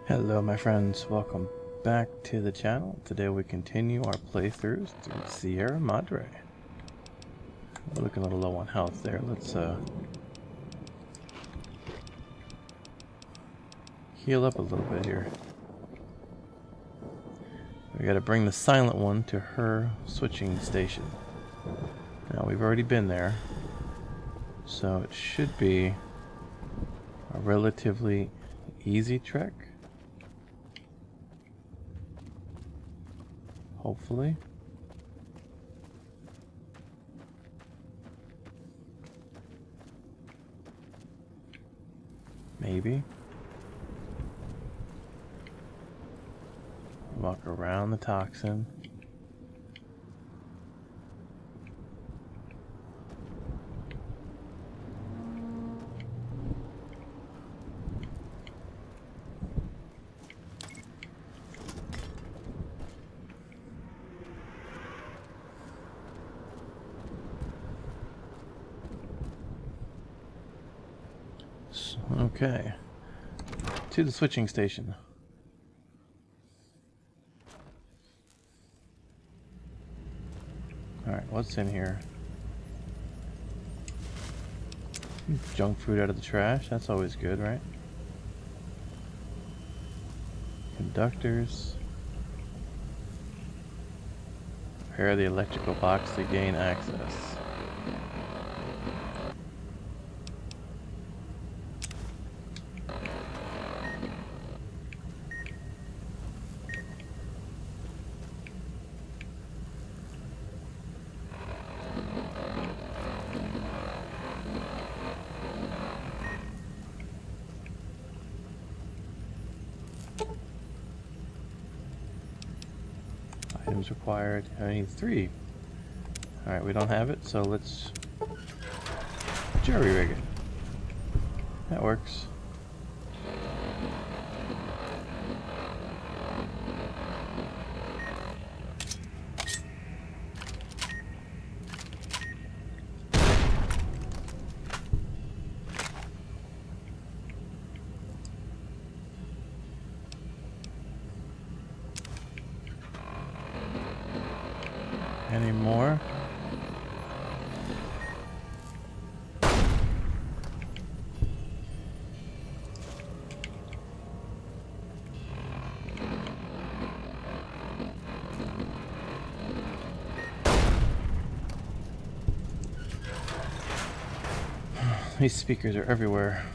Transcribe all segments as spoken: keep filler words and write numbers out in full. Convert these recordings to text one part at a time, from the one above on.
Hello my friends, welcome back to the channel. Today we continue our playthroughs through Sierra Madre. We're looking a little low on health there. Let's uh, heal up a little bit here. We gotta bring the silent one to her switching station. Now we've already been there, so it should be a relatively easy trek. Hopefully. Maybe. Walk around the toxin. Okay, to the switching station. Alright, what's in here? Junk food out of the trash, that's always good, right? Conductors. Repair the electrical box to gain access. Items required. I need three. Alright, we don't have it, so let's jury rig it. That works. Any more? These speakers are everywhere.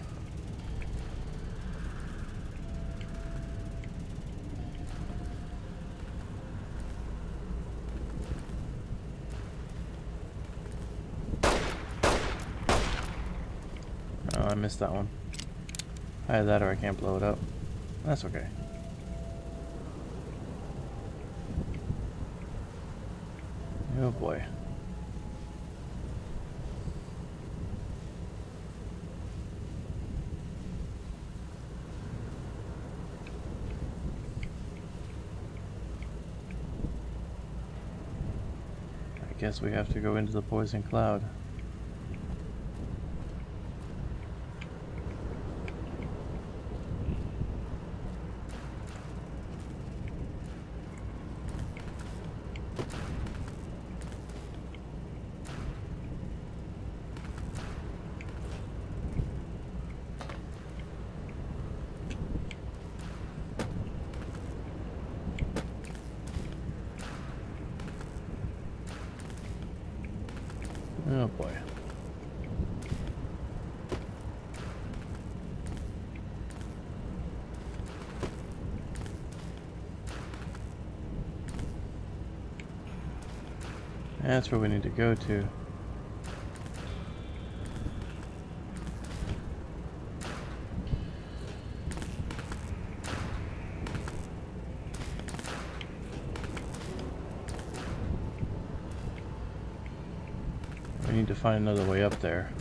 Oh, I missed that one. Either that or I can't blow it up. That's okay. Oh boy. I guess we have to go into the poison cloud. Oh boy. That's where we need to go to. We need to find another way up there.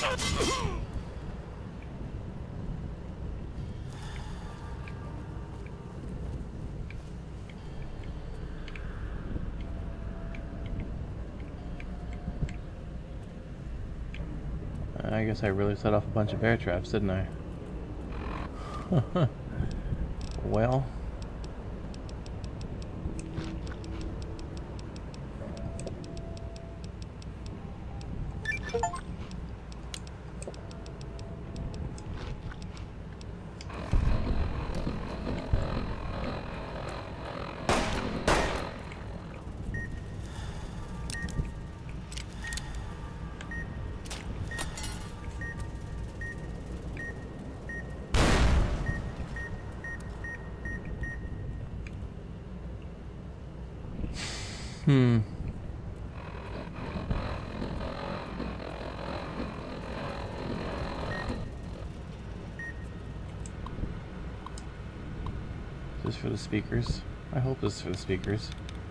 I guess I really set off a bunch of bear traps, didn't I? Well. Hmm. Is this for the speakers? I hope this is for the speakers.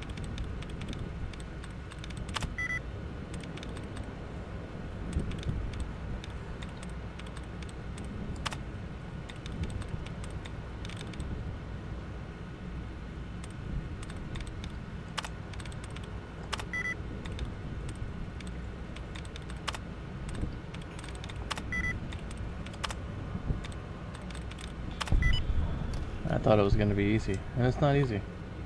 I thought it was going to be easy, and it's not easy.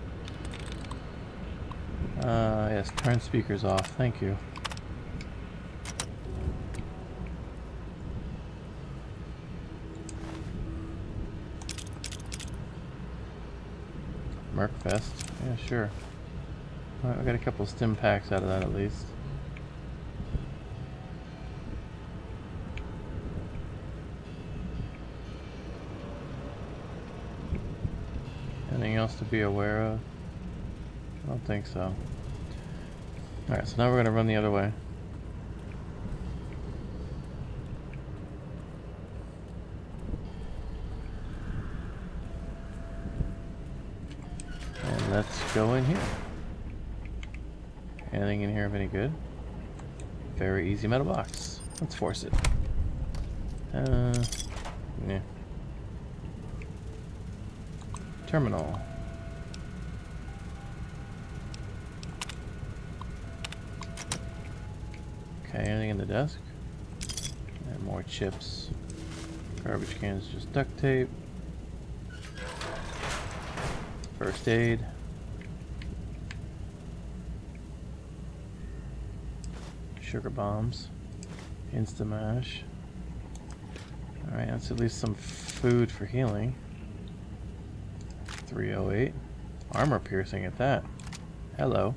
Uh, yes, turn speakers off. Thank you. Mercfest. Yeah, sure. Alright, we got a couple stim packs out of that at least. Anything else to be aware of? I don't think so. Alright, so now we're going to run the other way. And let's go in here. Anything in here of any good? Very easy metal box. Let's force it. Uh, yeah. Terminal. Okay, anything in the desk? And more chips. Garbage cans, just duct tape. First aid. Sugar bombs. Instamash. Alright, that's at least some food for healing. three oh eight. Armor piercing at that. Hello.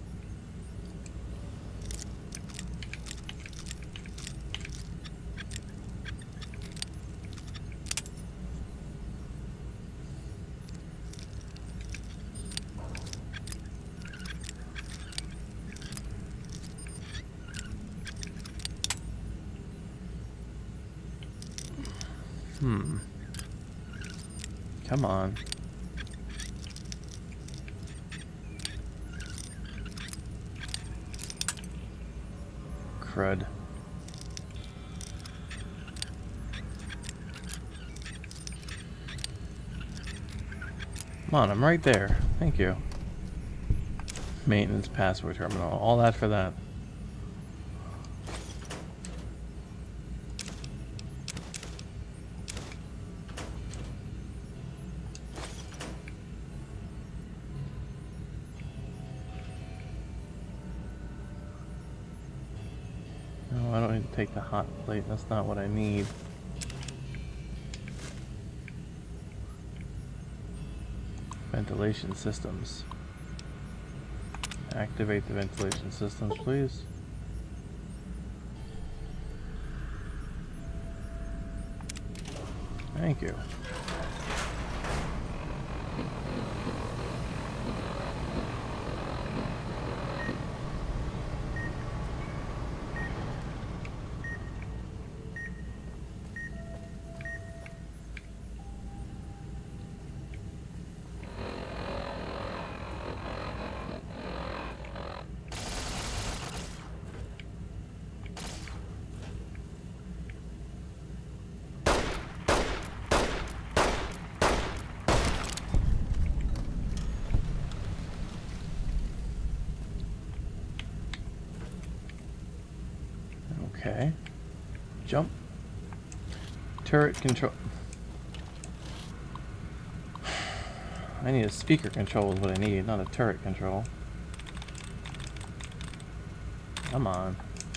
Hmm. Come on. Crud. Come on, I'm right there. Thank you. Maintenance password terminal. All that for that. No, I don't need to take the hot plate. That's not what I need. Ventilation systems. Activate the ventilation systems, please. Thank you. Okay. Jump. Turret control. I need a speaker control is what I need, not a turret control. Come on.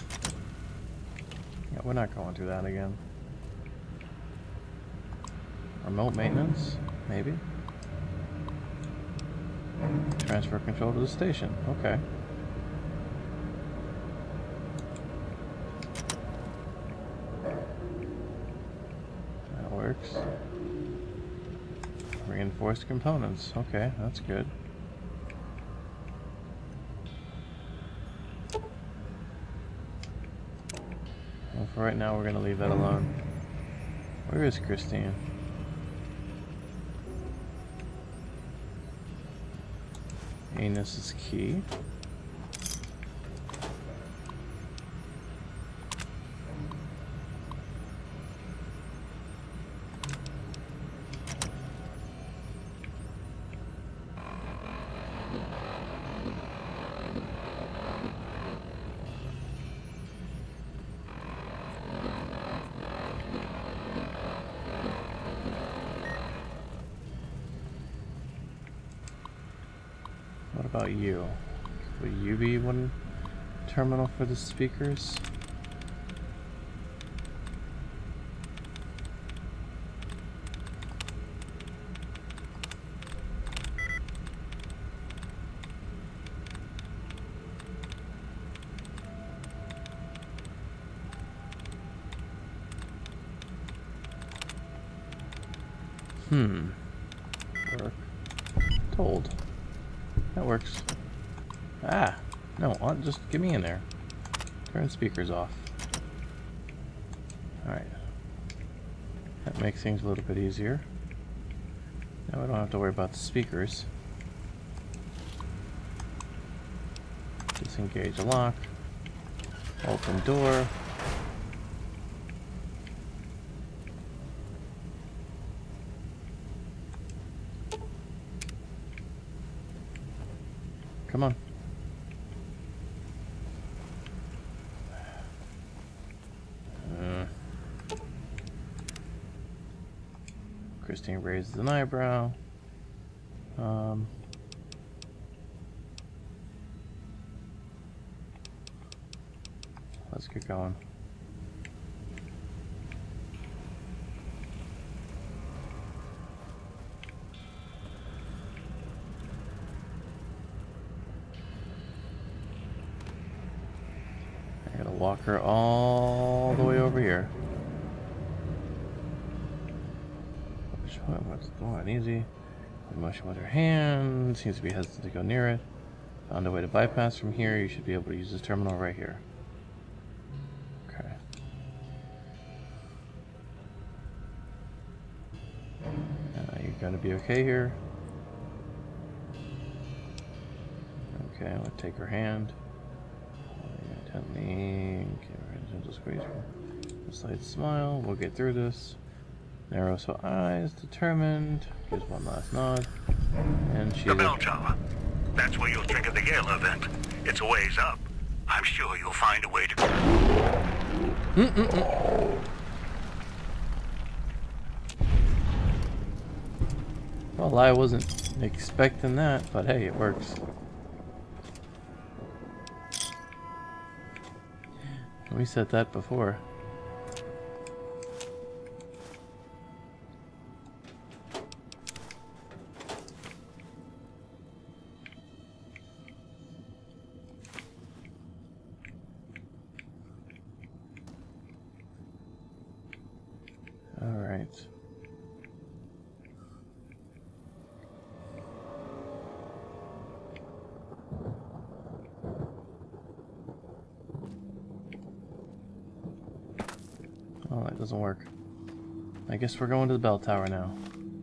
Yeah, we're not going through that again. Remote maintenance? Maybe. Transfer control to the station. Okay. That works. Reinforced components. Okay, that's good. Well, for right now, we're going to leave that alone. Where is Christine? Anus is key. What about you? Will you be one terminal for the speakers? Hmm. Work. Told. That works. Ah! No, just get me in there. Turn speakers off. Alright. That makes things a little bit easier. Now we don't have to worry about the speakers. Disengage a lock. Open door. Come on. Uh, Christine raises an eyebrow. Um, let's get going. I gotta walk her all the way over here. What's going easy? Motion with her hand. Seems to be hesitant to go near it. Found a way to bypass from here. You should be able to use this terminal right here. Okay. Uh, you're gonna be okay here. Okay, I'll take her hand. Gently, gentle squeeze. A slight smile. We'll get through this. Narrow so eyes, determined. Gives one last nod. And she's the bell tower. That's where you'll trigger the Gale event. It's a ways up. I'm sure you'll find a way to... Mm-mm-mm. Well, I wasn't expecting that, but hey, it works. We said that before. All right. Oh, that doesn't work. I guess we're going to the bell tower now.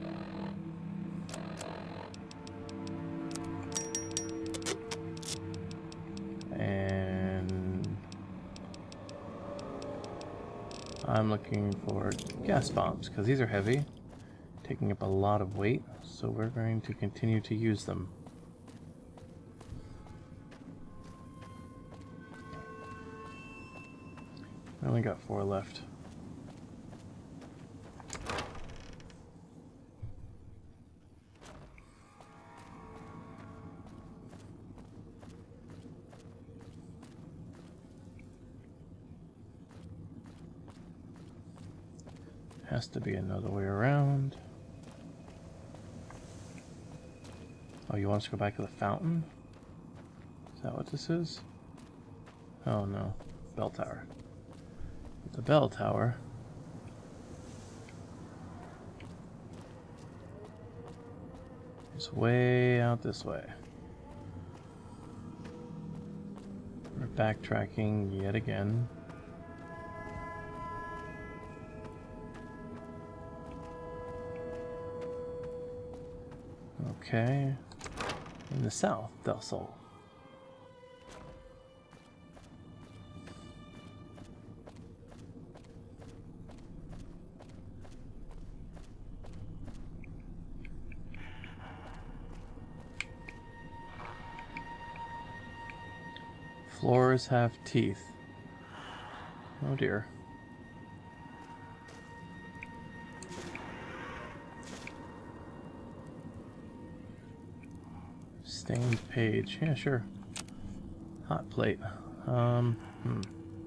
And I'm looking for gas bombs because these are heavy, taking up a lot of weight, so we're going to continue to use them. I only got four left. Has to be another way around. Oh, you want us to go back to the fountain? Is that what this is? Oh no, bell tower. The bell tower is way out this way. We're backtracking yet again. Okay, in the south, Del Sol. Floors have teeth. Oh dear. Stained page. Yeah, sure. Hot plate. Um, hmm.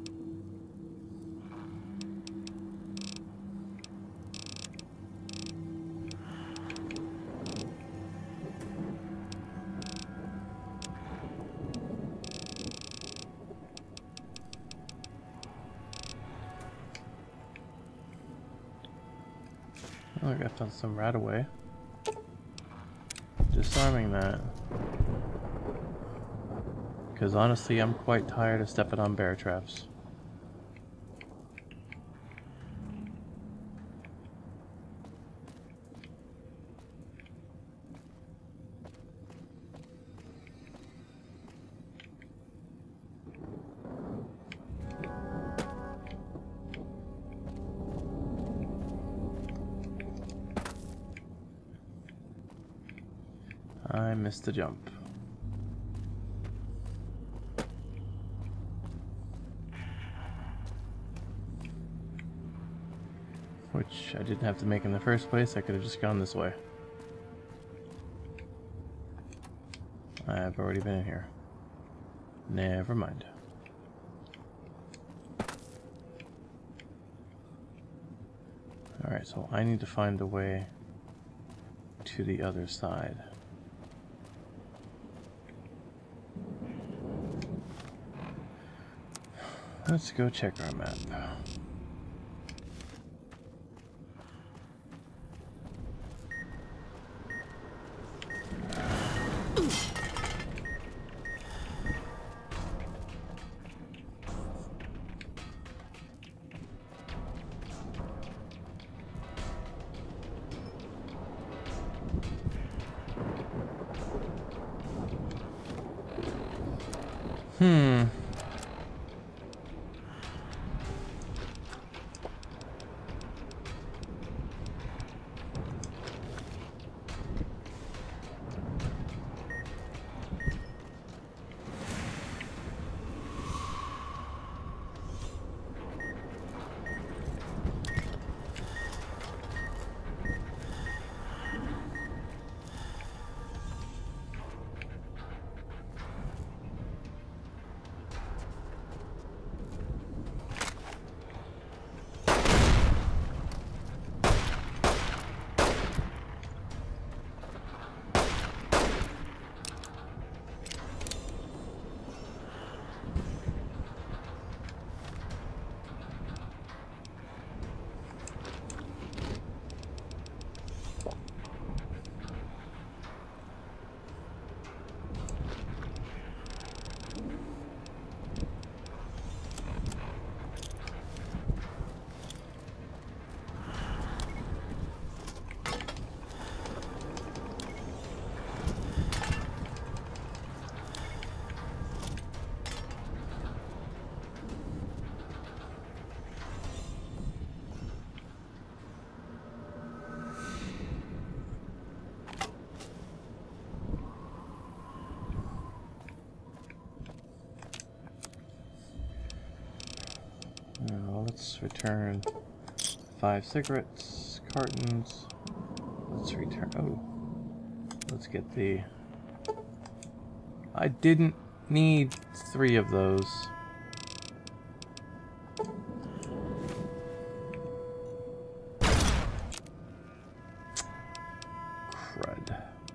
Oh, I got some rat away. Disarming that. Because honestly, I'm quite tired of stepping on bear traps. I missed the jump. Which I didn't have to make in the first place. I could have just gone this way. I've already been in here. Never mind. Alright, so I need to find a way to the other side. Let's go check our map. Hmm. Let's return five cigarettes, cartons. Let's return. Oh, let's get the. I didn't need three of those. Crud.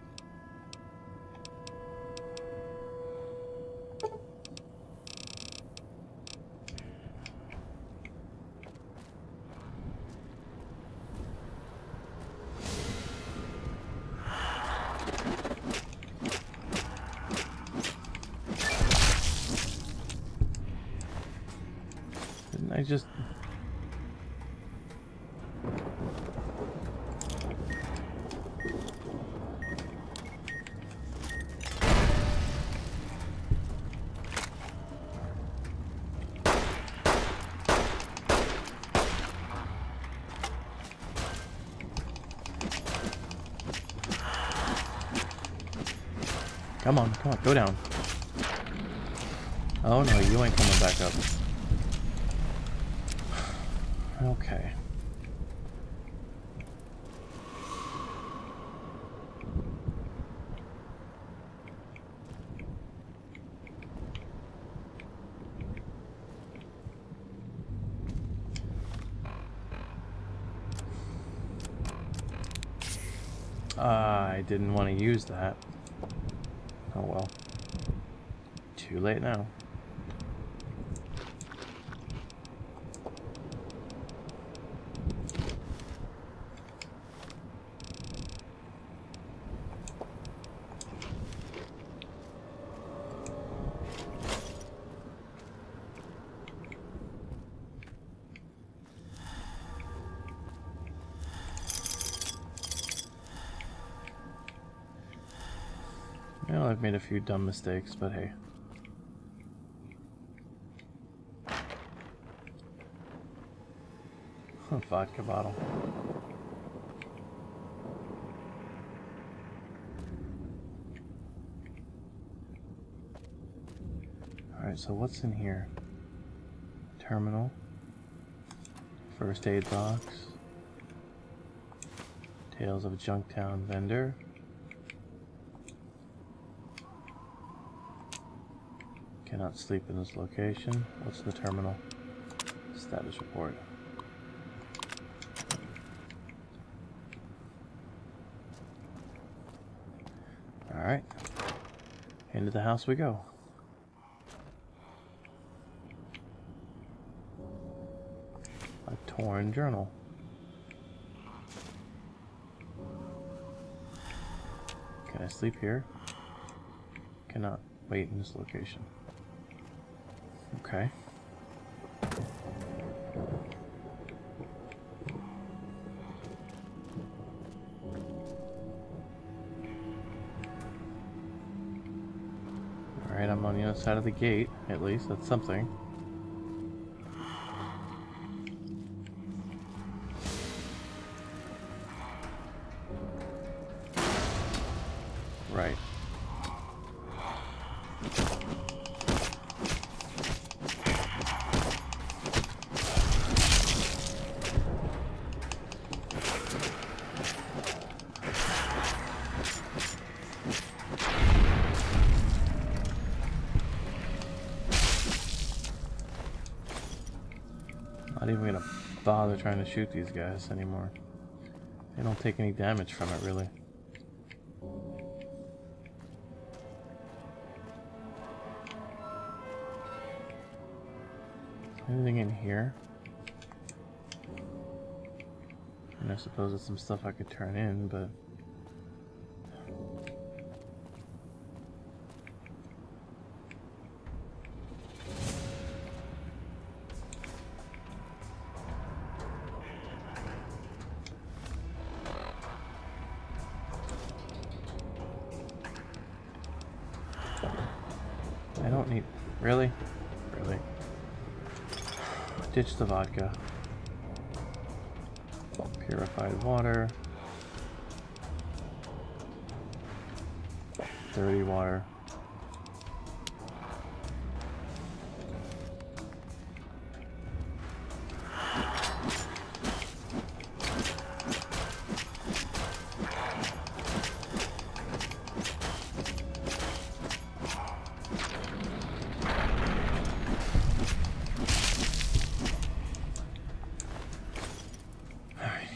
Didn't I just... Come on, come on, go down. Oh no, you ain't coming back up. Okay. Uh, I didn't want to use that. Oh well. Too late now. Well, I've made a few dumb mistakes, but hey. Vodka bottle. Alright, so what's in here? Terminal. First aid box. Tales of a Junktown vendor. Cannot sleep in this location. What's the terminal? Status report. Alright. Into the house we go. A torn journal. Can I sleep here? Cannot wait in this location. Okay. Alright, I'm on the other side of the gate, at least. That's something. Right. Not even gonna bother trying to shoot these guys anymore. They don't take any damage from it, really. Anything in here? And I suppose there's some stuff I could turn in, but... I don't need... Really? Really? Ditch the vodka. Purified water. Dirty water.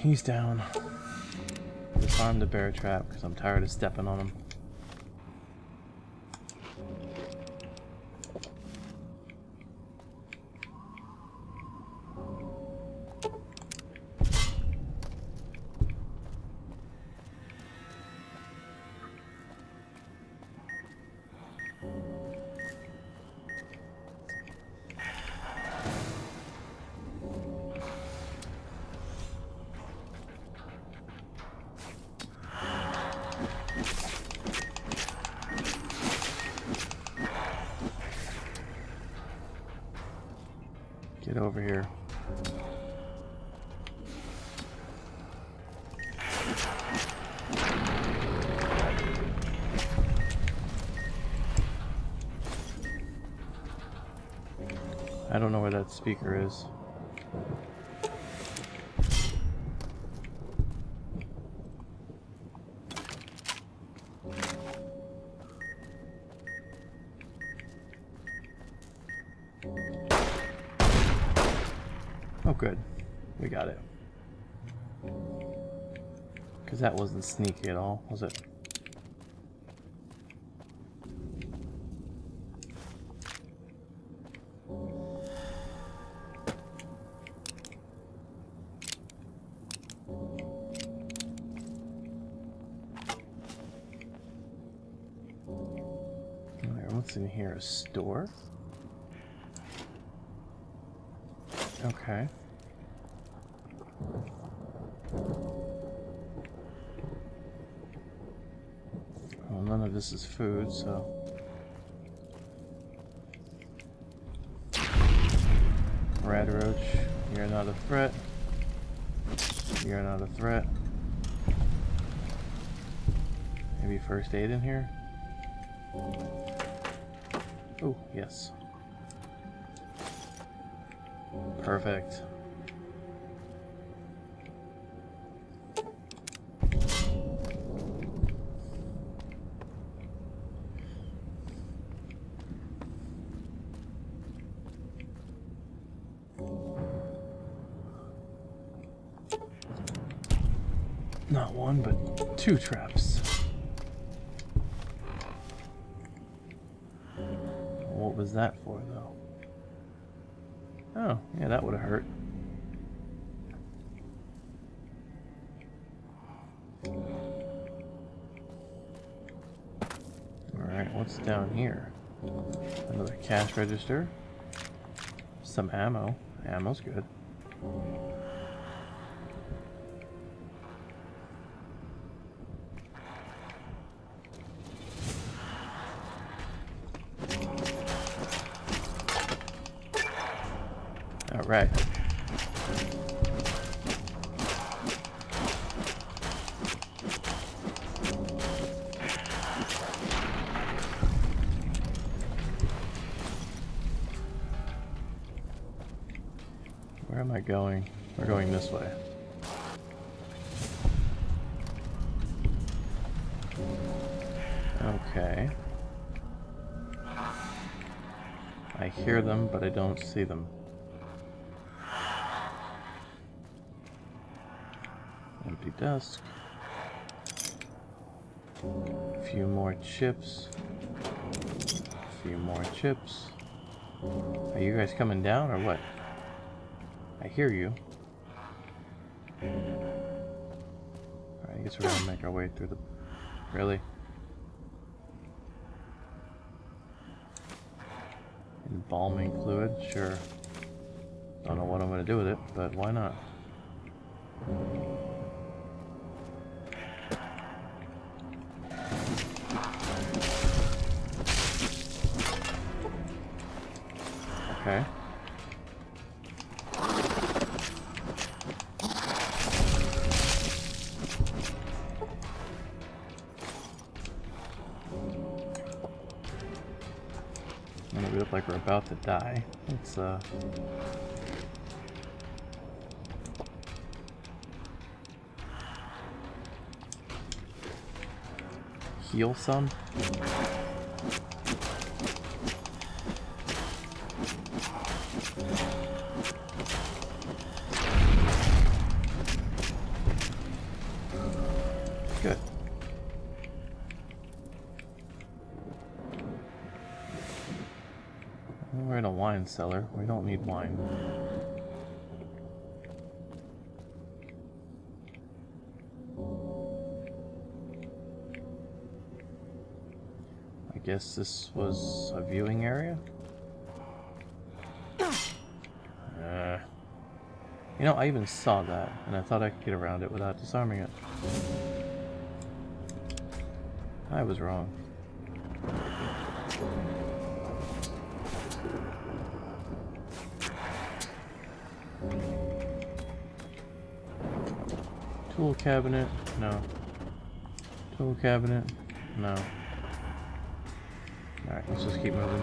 He's down. Disarm the bear trap because I'm tired of stepping on him. Get over here. I don't know where that speaker is. Oh, good. We got it. Because that wasn't sneaky at all, was it? Alright, what's in here? A store? Okay. Well, none of this is food, so... Red roach, you're not a threat. You're not a threat. Maybe first aid in here? Oh, yes. Perfect. Not one, but two traps. What was that for, though? Oh, yeah, that would have hurt. Alright, what's down here? Another cash register. Some ammo. Ammo's good. Alright. Where am I going? We're going this way. Okay. I hear them, but I don't see them. Empty desk. A few more chips. A few more chips. Are you guys coming down or what? I hear you. Alright, I guess we're gonna make our way through the... Really? Embalming fluid? Sure. Don't know what I'm gonna do with it, but why not? Okay. And we look like we're about to die. Let's uh heal some. We're in a wine cellar. We don't need wine. I guess this was a viewing area? Uh, you know, I even saw that, and I thought I could get around it without disarming it. I was wrong. Tool cabinet? No. Tool cabinet? No. Alright, let's just keep moving.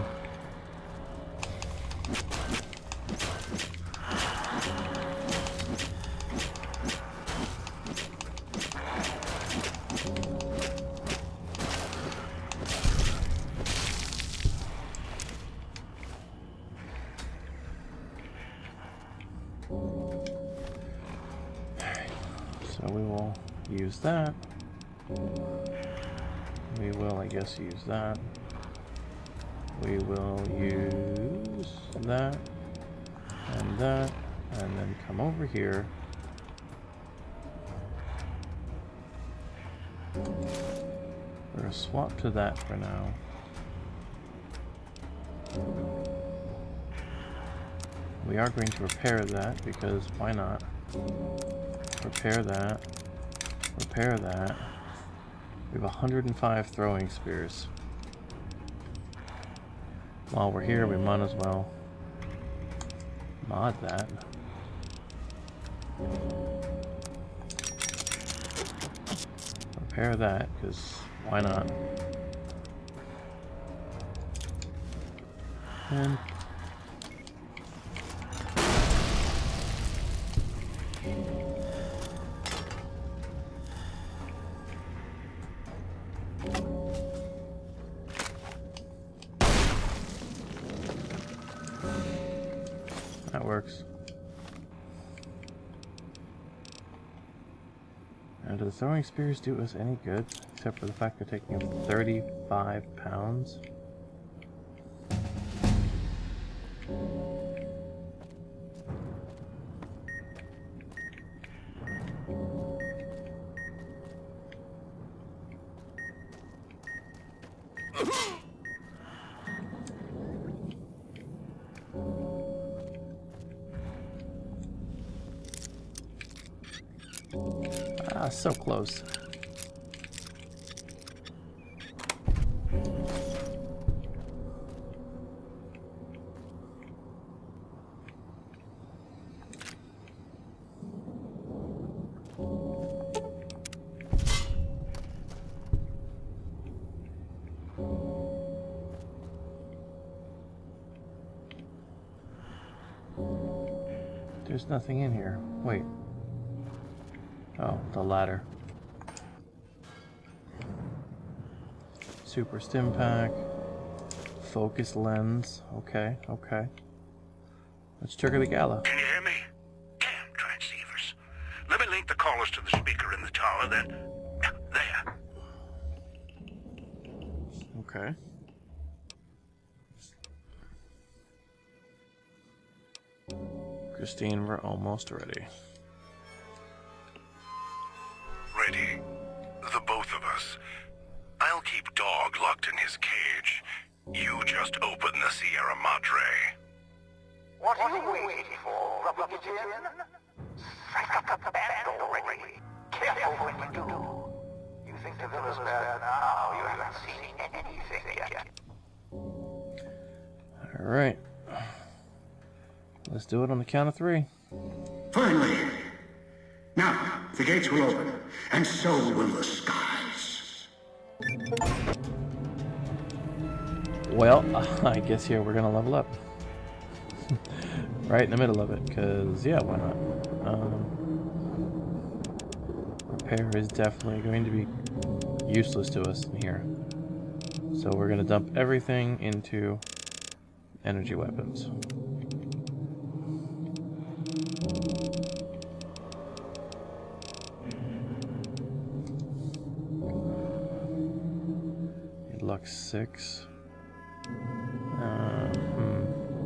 So we will use that. We will, I guess, use that. We will use that and that, and then come over here. We're gonna swap to that for now. We are going to repair that because why not? Repair that. Repair that. We have one hundred five throwing spears. While we're here, we might as well mod that. Repair that, because why not? And that works. And do the throwing spears do us any good? Except for the fact they're taking thirty-five pounds? Ah, so close. There's nothing in here. Wait. Oh, the ladder. Super stim pack. Focus lens. Okay, okay. Let's trigger the gala. Can you hear me? Damn transceivers. Let me link the callers to the speaker in the tower, then... There. Okay. Christine, we're almost ready. Ready. The both of us. I'll keep Dog locked in his cage. You just open the Sierra Madre. What are you waiting for, Rubber Jim? Strike up the band already. Careful when you do. You think the villa's bad now? You haven't seen anything yet. Alright. Let's do it on the count of three. Finally! Now, the gates will open, and so will the skies. Well, I guess here we're gonna level up. Right in the middle of it, because, yeah, why not? Um, repair is definitely going to be useless to us in here. So we're gonna dump everything into energy weapons. Lux six. Uh, hmm.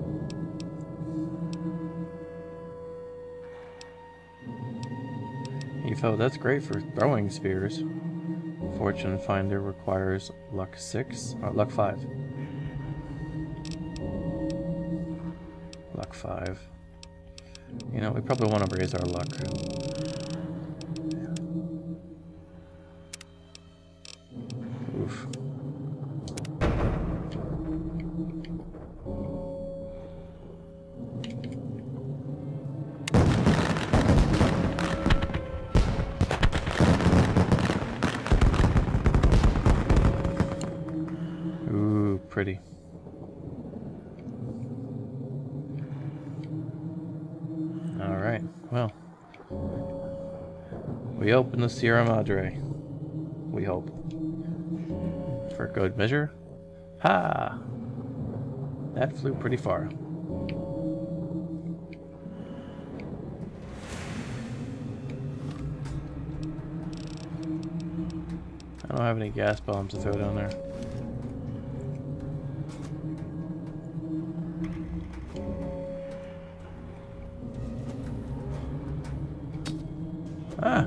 info. That's great for throwing spears. Fortune Finder requires luck six or luck five. Luck five. You know, we probably want to raise our luck. Oof. Ooh, pretty. Alright, well. We open the Sierra Madre. We hope. For good measure. Ha! That flew pretty far. I don't have any gas bombs to throw down there. Ah!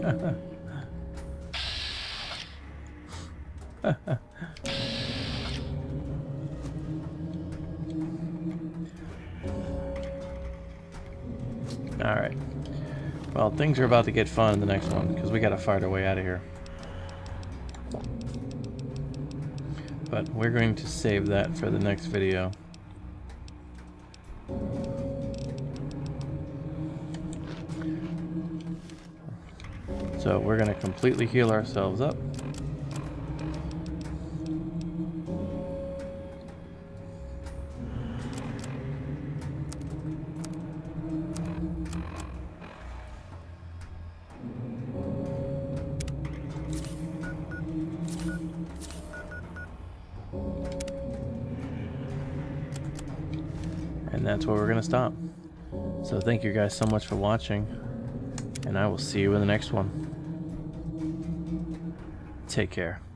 Alright. Well, things are about to get fun in the next one, because we gotta fight our way out of here. But we're going to save that for the next video. So we're going to completely heal ourselves up. And that's where we're going to stop. So thank you guys so much for watching, and I will see you in the next one. Take care.